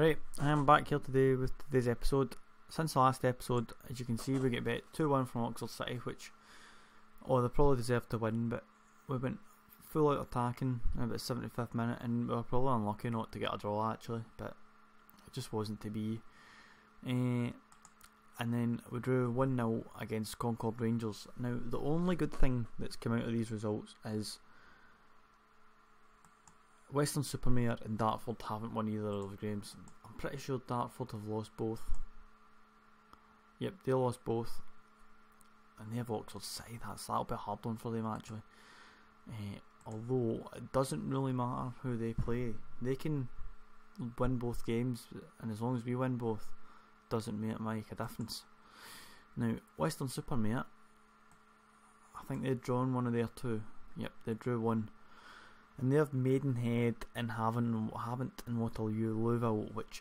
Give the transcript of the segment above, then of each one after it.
Right, I am back here today with today's episode. Since the last episode, as you can see, we get bet 2-1 from Oxford City, which, they probably deserved to win, but we went full out attacking in about the 75th minute, and we were probably unlucky not to get a draw actually, but it just wasn't to be. And then we drew 1-0 against Concord Rangers. Now, the only good thing that's come out of these results is Weston-super-Mare and Dartford haven't won either of those games. I'm pretty sure Dartford have lost both. Yep, they lost both. And they have Oxford City. That'll be a hard one for them actually. Although it doesn't really matter who they play. They can win both games, and as long as we win both, doesn't make a difference. Now, Weston-super-Mare, I think they'd drawn one of their two. Yep, they drew one. And they have Maidenhead and haven't in Waterloo, Louisville, which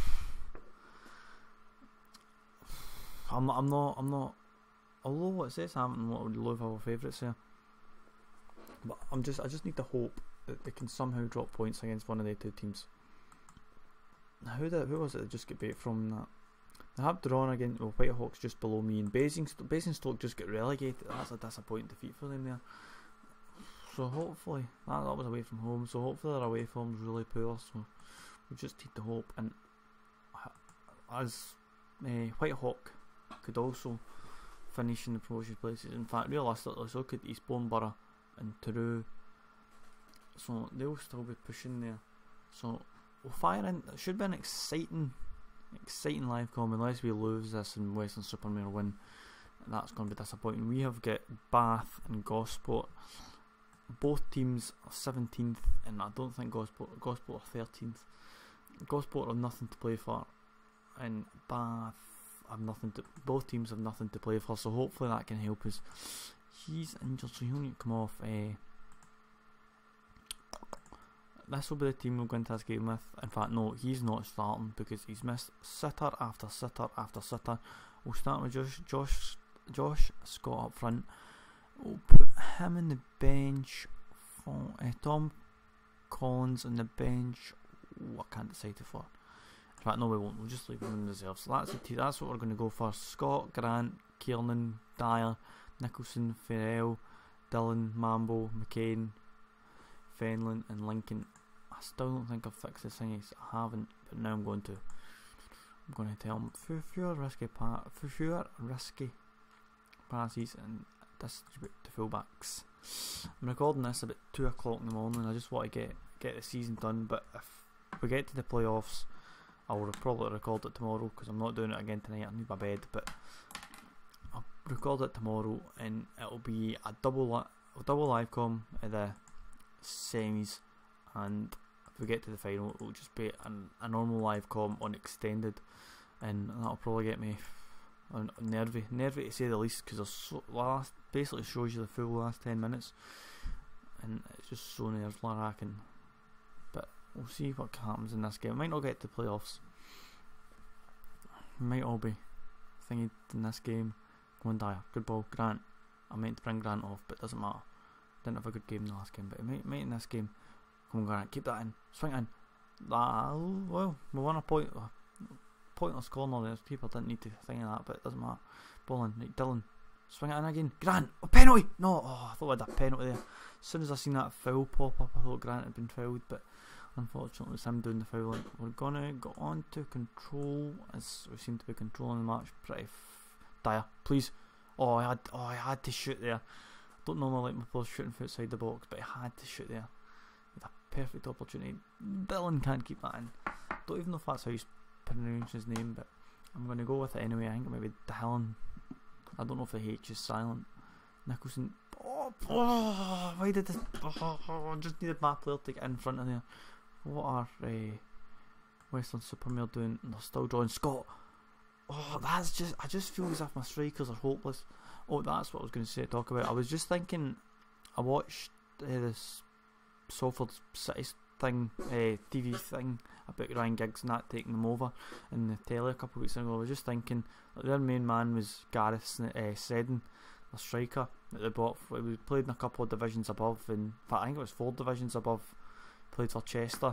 I'm not. Although it says Hampton, Louisville favourites here, but I just need to hope that they can somehow drop points against one of the two teams. Now, who was it that just got beat from that? They have drawn again. Well, Whitehawks just below me, and Basingstoke just got relegated. That's a disappointing defeat for them there. So hopefully, that was away from home, so hopefully their away form's really poor, so we just need to hope. And as Whitehawk could also finish in the promotion places, in fact realistically so could Eastbourne Borough and Truro, so they'll still be pushing there. So we'll fire in. It should be an exciting live com, unless we lose this and Weston-super-Mare win. That's going to be disappointing. We have got Bath and Gosport. Both teams are 17th, and I don't think Gosport are 13th. Gosport have nothing to play for, and Bath have nothing to. Both teams have nothing to play for, so hopefully that can help us. He's injured, so he'll need to come off. This will be the team we'll go into this game with. In fact, no, he's not starting because he's missed sitter after sitter after sitter. We'll start with Josh Scott up front. We'll put him in the bench for Tom Collins on the bench. I can't decide for. In fact, no, we won't. We'll just leave him in reserve. So that's what we're going to go for. Scott, Grant, Kiernan, Dyer, Nicholson, Farrell, Dillon, Mambo, McCain, Fenlon and Lincoln. I still don't think I've fixed the thingies. I haven't, but now I'm going to. I'm going to tell him fewer risky passes and distribute to fullbacks. I'm recording this about 2 o'clock in the morning. I just want to get the season done, but if we get to the playoffs, I'll probably record it tomorrow because I'm not doing it again tonight. I need my bed, but I'll record it tomorrow, and it'll be a double live com at the semis, and if we get to the final, it'll just be a normal live com on extended, and that'll probably get me nervy to say the least, because basically shows you the full last 10 minutes, and it's just so nerve-wracking. But we'll see what happens in this game. It might not get to playoffs. It might all be thingy in this game. Come on, Dyer, good ball. Grant, I meant to bring Grant off, but it doesn't matter. Didn't have a good game in the last game, but it might in this game. Come on, Grant, keep that in. Swing it in. Well, we won a pointless corner there. People didn't need to think of that, but it doesn't matter. Ball in. Right, Dillon, swing it in again. Grant, penalty! No, I thought I had a penalty there. As soon as I seen that foul pop up, I thought Grant had been fouled, but unfortunately it was him doing the fouling. We're gonna go on to control, as we seem to be controlling the match pretty. Dyer, please. I had to shoot there. Don't normally like my players shooting from outside the box, but I had to shoot there. He had a perfect opportunity. Dillon can't keep that in. Don't even know if that's how you pronounce his name, but I'm going to go with it anyway. I think it might be Dillon. I don't know if the H is silent. Nicholson. Why did this? I just needed my player to get in front of there. What are Weston-super-Mare doing? And they're still drawing. Scott. That's just. I just feel as if my strikers are hopeless. That's what I was going to talk about. I was just thinking, I watched this Salford City thing, TV thing about Ryan Giggs and that taking them over in the telly a couple of weeks ago. I was just thinking, their main man was Gareth Seddon, a striker that they bought. We played in a couple of divisions above, in fact I think it was 4 divisions above. Played for Chester,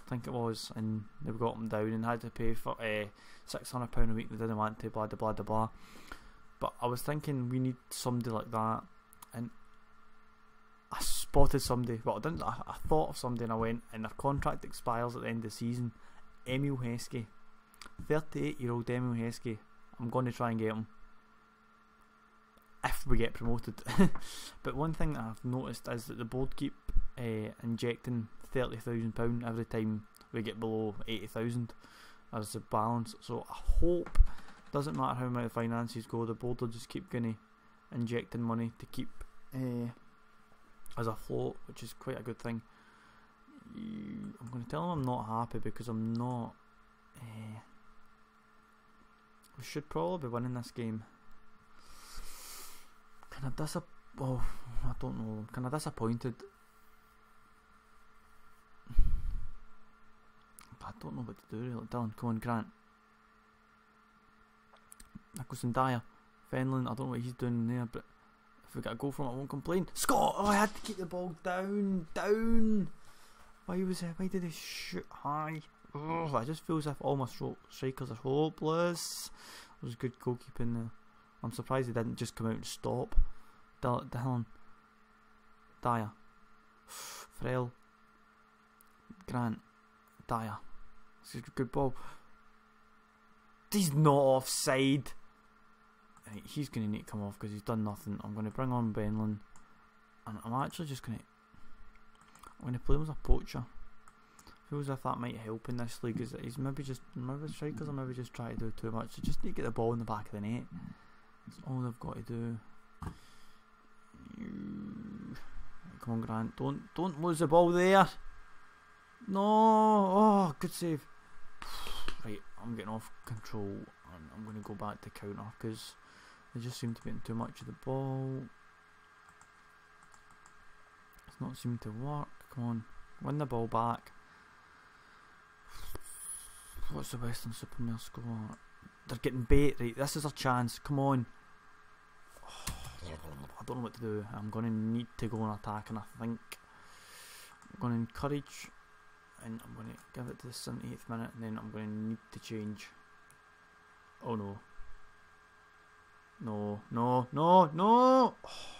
think it was, and they got him down and had to pay for £600 a week. They didn't want to, blah blah blah blah. But I was thinking we need somebody like that, and I spotted somebody. Well, I didn't. I thought of somebody, and I went, and their contract expires at the end of the season. Emil Heskey, 38-year-old Emil Heskey. I'm going to try and get him if we get promoted. But one thing that I've noticed is that the board keep injecting £30,000 every time we get below 80,000 as the balance. So I hope, doesn't matter how my finances go, the board will just keep going injecting money to keep as a float, which is quite a good thing. I'm going to tell them I'm not happy because I'm not. We should probably be winning this game. I don't know. I'm kind of disappointed. But I don't know what to do really. Dylan, come on, Grant. Nicholson, Dyer, Fenlon. I don't know what he's doing there, but if we get a goal from it, I won't complain. Scott! Oh, I had to keep the ball down. Why did he shoot high? Oh, I just feel as if all my strikers are hopeless. It was good goalkeeping there. I'm surprised he didn't just come out and stop. Dylan, Dyer, Frel, Grant, Dyer. This is a good ball. He's not offside. He's going to need to come off because he's done nothing. I'm going to bring on Benlin, and I'm actually just going to play him as a poacher. Feels as if that might help in this league. Is he's maybe strikers are maybe just trying to do too much. They just need to get the ball in the back of the net. That's all they've got to do. Come on, Grant. Don't lose the ball there. No. Oh, good save. Right, I'm getting off control, and I'm going to go back to counter because they just seem to be getting too much of the ball. It's not seeming to work. Come on, win the ball back. What's the Western Supermare score? They're getting bait. Right, this is our chance. Come on. Oh, I don't know what to do. I'm going to need to go on attack, and I think I'm going to encourage, and I'm going to give it to the 78th minute, and then I'm going to need to change. Oh no. No. Oh.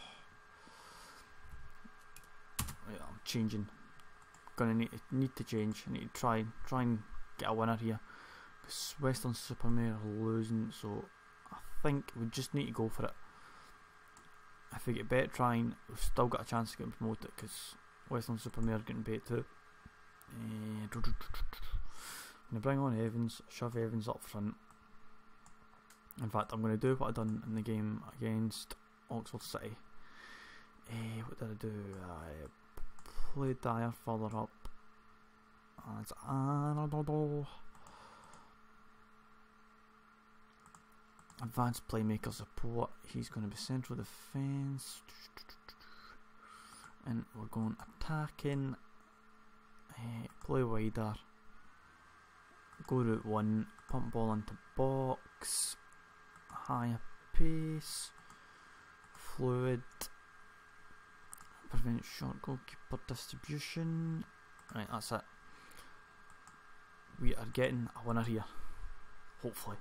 Right, I'm changing. Gonna need to change. I need to try and get a winner here, because Western Supermare are losing, so I think we just need to go for it. If we get better trying, we've still got a chance of getting promoted, because Western Supermare are getting beat too. I'm going to bring on Evans, shove Evans up front. In fact, I'm going to do what I done in the game against Oxford City. What did I do? I played Dyer further up. It's advanced playmaker support. He's going to be central defence, and we're going attacking. Play wider. Go route 1. Pump ball into box. Higher pace. Fluid. Prevent short goalkeeper distribution. Right, that's it. We are getting a winner here. Hopefully.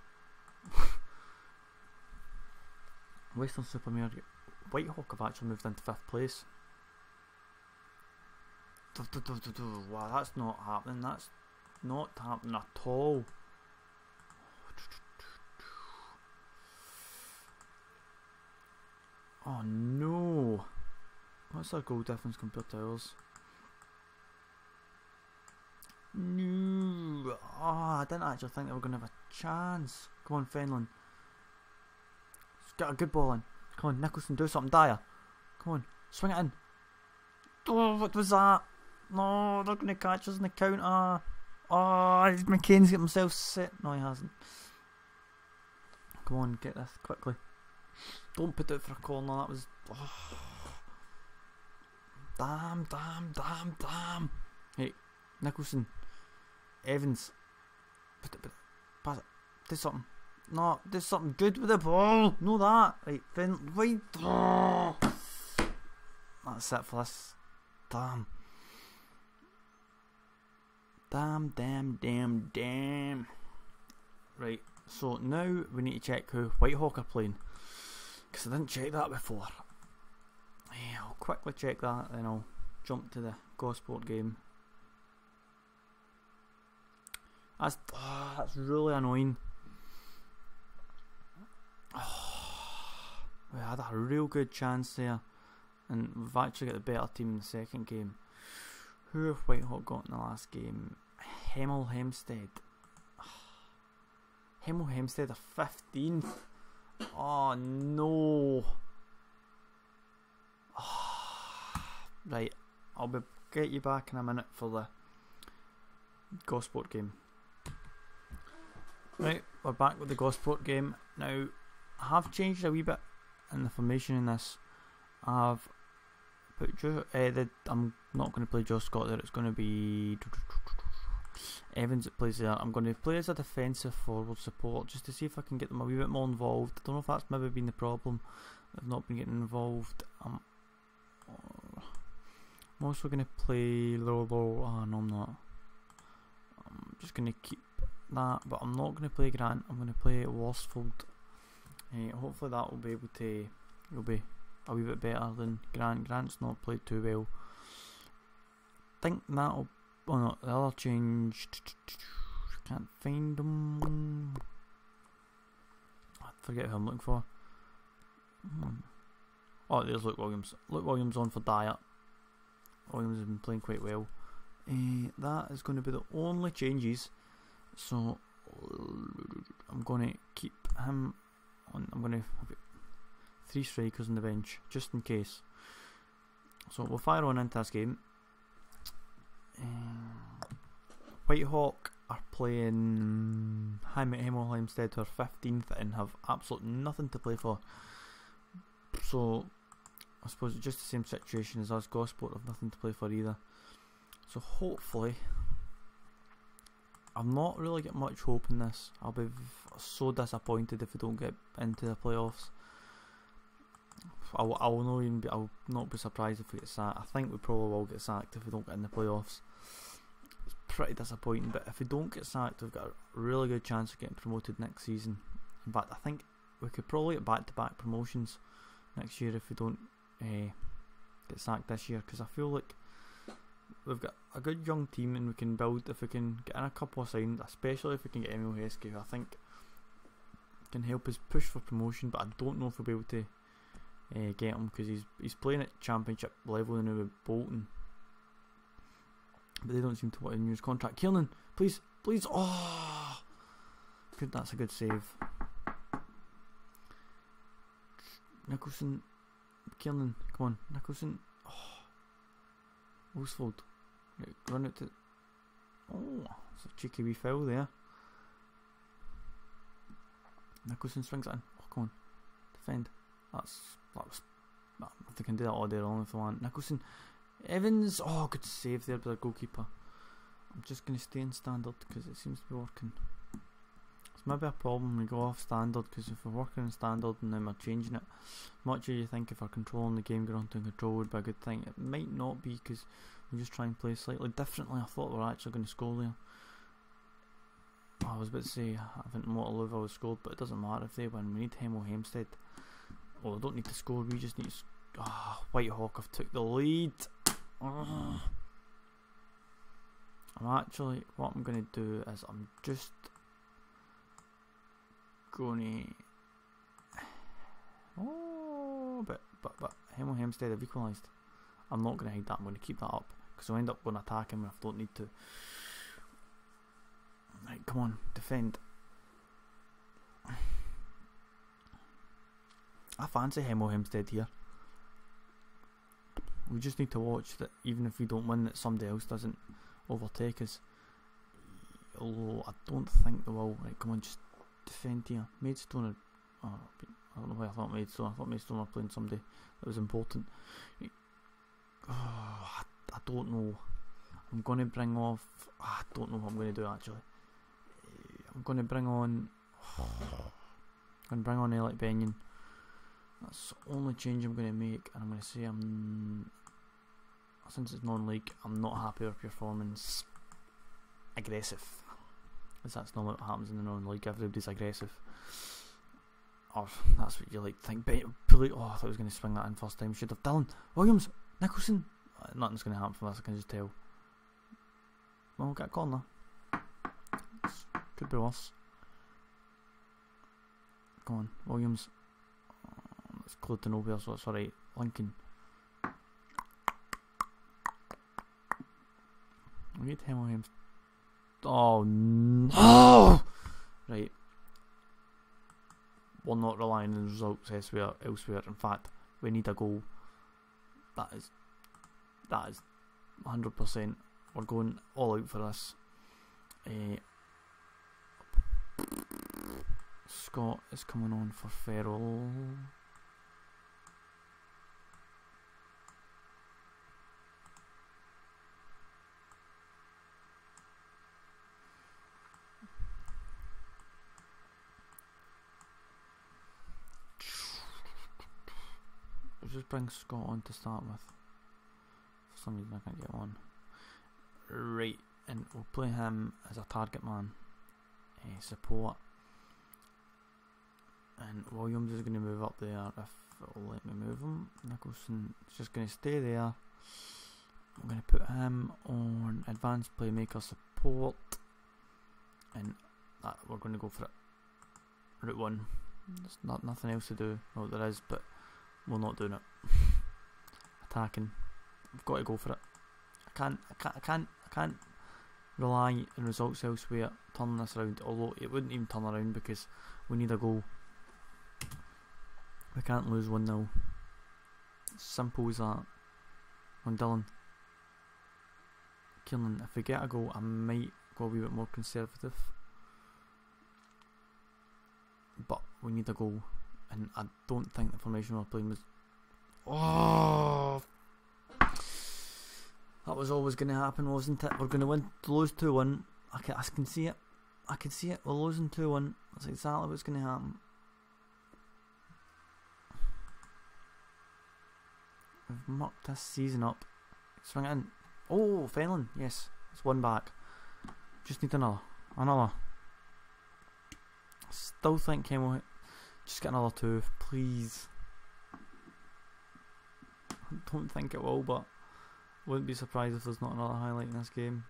Western Supermare. Whitehawk have actually moved into 5th place. Wow, that's not happening. That's not happening at all. Oh no. What's our goal difference compared to ours? No. Oh, I didn't actually think they were going to have a chance. Come on, Fenlon. Let's get a good ball in. Come on, Nicholson, do something. Dyer. Come on, swing it in. Oh, what was that? No, they're going to catch us in the counter. Oh, McCain's got himself set. No, he hasn't. Come on, get this quickly. Don't put it for a corner. That was. Oh. Damn. Hey, Nicholson. Evans. Pass it. Do something. No, do something good with the ball. No, that. Right, Finn. Wait. Oh. That's it for this. Damn. Damn. Right, so now we need to check who Whitehawk are playing, because I didn't check that before. Yeah, I'll quickly check that, then I'll jump to the Gosport game. That's really annoying. We had a real good chance there, and we've actually got the better team in the second game. Who have Whitehawk got in the last game? Hemel Hempstead. Hemel Hempstead are 15th. Oh no. Right, I'll get you back in a minute for the Gosport game. Right, we're back with the Gosport game. Now, I have changed a wee bit in the formation in this. I've put I'm not going to play Joe Scott there, it's going to be Evans that plays there. I'm going to play as a defensive forward support just to see if I can get them a wee bit more involved. I don't know if that's maybe been the problem, I've not been getting involved. I'm also going to play low. Oh no, I'm not. I'm just going to keep that, but I'm not going to play Grant. I'm going to play Worsfold. Hopefully that will be able to. It'll be a wee bit better than Grant. Grant's not played too well. I think that'll. Oh no, the other change. Can't find them. I forget who I'm looking for. Oh, there's Luke Williams. Luke Williams on for Dyer. Williams has been playing quite well. That is going to be the only changes. So I'm going to keep him on. I'm going to have 3 strikers on the bench just in case. So we'll fire on into this game. Whitehawk are playing Hemel Hempstead, who are 15th and have absolutely nothing to play for. So I suppose it's just the same situation as us. Gosport have nothing to play for either. So hopefully, I've not really got much hope in this. I'll be so disappointed if we don't get into the playoffs. I'll not be surprised if we get sacked. I think we probably will get sacked if we don't get in the playoffs. It's pretty disappointing, but if we don't get sacked, we've got a really good chance of getting promoted next season. In fact, I think we could probably get back-to-back promotions next year if we don't get sacked this year, because I feel like we've got a good young team and we can build. If we can get in a couple of signings, especially if we can get Emil Heskey, who I think can help us push for promotion, but I don't know if we'll be able to get him, because he's playing at championship level now with Bolton, but they don't seem to want to renew his contract. Kiernan, please, oh good, that's a good save. Nicholson, Kiernan, come on, Nicholson. Worsfold, right, run it to. Oh, it's a cheeky wee foul there. Nicholson swings it in. Oh, come on, defend. That was. If they can do that all day long if they want. Nicholson, Evans. Oh, good save there by the goalkeeper. I'm just going to stay in standard because it seems to be working. It's maybe a problem when we go off standard, because if we're working in standard and then we're changing it, much as you think if we're controlling the game, going on to control would be a good thing, it might not be, because we just try and play slightly differently. I thought we were actually going to score there. Oh, I was about to say I think Waterloo was scored, but it doesn't matter if they win. We need Hemel Hempstead. Well, we don't need to score, we just need to. Whitehawk have took the lead. What I'm going to do is I'm just going to. But Hemel Hempstead have equalised. I'm not going to hide that. I'm going to keep that up because I'll end up going to attack him if I don't need to. Right, come on, defend. I fancy Hemel Hempstead here. We just need to watch that even if we don't win, that somebody else doesn't overtake us. Although I don't think they will. Right, come on, just defend here. Maidstone are, I don't know why I thought Maidstone. I thought Maidstone were playing somebody that was important. I don't know. I'm going to bring off. I don't know what I'm going to do actually. I'm going to bring on. Elliot Benyon. That's the only change I'm going to make, and I'm going to say since it's non-league, I'm not happy with performance. aggressive. Because that's not what happens in the non-league. Everybody's aggressive. Or that's what you like to think. Oh, I thought he was going to swing that in first time. Should have. Dylan Williams, Nicholson. Nothing's going to happen from this, I can just tell. Well, we'll get a corner. Could be worse. Come on, Williams. It's close to nowhere, so it's alright. Lincoln. We need Williams. Oh no! Right. We're not relying on results elsewhere. In fact, we need a goal. That is 100%. We're going all out for this. Scott is coming on for Ferrell. We'll just bring Scott on to start with. For some reason I can't get on. Right, and we'll play him as a target man. Support. And Williams is going to move up there if it'll let me move him. Nicholson is just going to stay there. I'm going to put him on advanced playmaker support. And we're going to go for it. Route 1. There's nothing else to do. Well, there is, but we're not doing it. Attacking. I've got to go for it. I can't rely on results elsewhere turning this around, although it wouldn't even turn around because we need a goal. We can't lose 1-0. Simple as that. On Dylan. Kieran, if we get a goal, I might go a wee bit more conservative. But we need a goal. And I don't think the formation we're playing was... Oh! That was always going to happen, wasn't it? We're going to lose 2-1. I can see it. I can see it. We're losing 2-1. That's exactly what's going to happen. We've mucked this season up. Swing it in. Oh, Fenlon. Yes. It's 1 back. Just need another. Still think Ken will just get another 2, please. I don't think it will, but wouldn't be surprised if there's not another highlight in this game.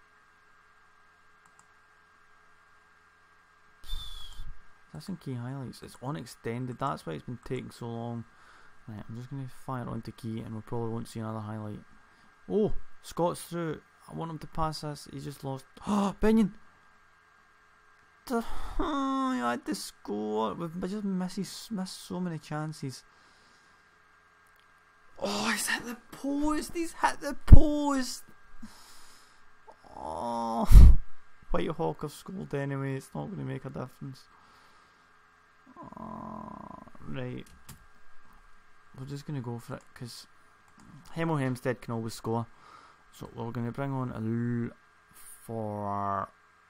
That's in key highlights. It's unextended. That's why it's been taking so long. Right, I'm just going to fire onto key and we probably won't see another highlight. Oh, Scott's through. I want him to pass this. He's just lost. Oh, Benyon! He had to score. We've just missed so many chances. Oh, he's hit the post. He's hit the post. Oh, White Hawk have scored anyway. It's not going to make a difference. Oh, right. We're just going to go for it because Hemel Hempstead can always score. So we're going to bring on Alou for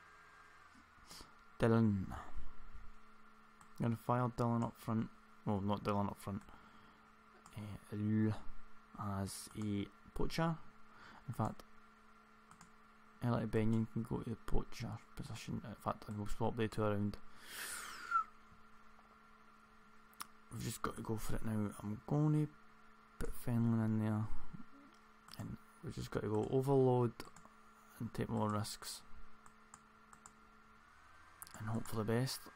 Dylan. I'm going to fire Dylan up front. Well, not Dylan up front. Alou as a poacher. In fact, Elliot Benyon can go to the poacher position. In fact, we'll swap the 2 around. We've just got to go for it now. I'm going to put Fenlon in there. And we've just got to go overload and take more risks. And hope for the best.